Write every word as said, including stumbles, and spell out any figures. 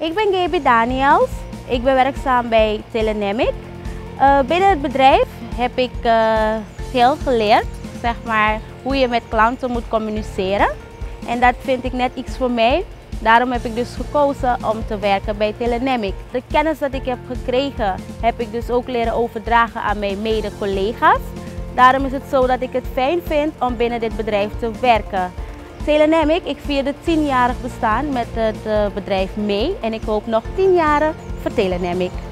Ik ben Gaby Daniels. Ik ben werkzaam bij Telenamic. Uh, binnen het bedrijf heb ik uh, veel geleerd, zeg maar, hoe je met klanten moet communiceren. En dat vind ik net iets voor mij. Daarom heb ik dus gekozen om te werken bij Telenamic. De kennis dat ik heb gekregen, heb ik dus ook leren overdragen aan mijn mede-collega's. Daarom is het zo dat ik het fijn vind om binnen dit bedrijf te werken. Telenamic, ik vier de tienjarig bestaan met het bedrijf mee en ik hoop nog tien jaren voor Telenamic.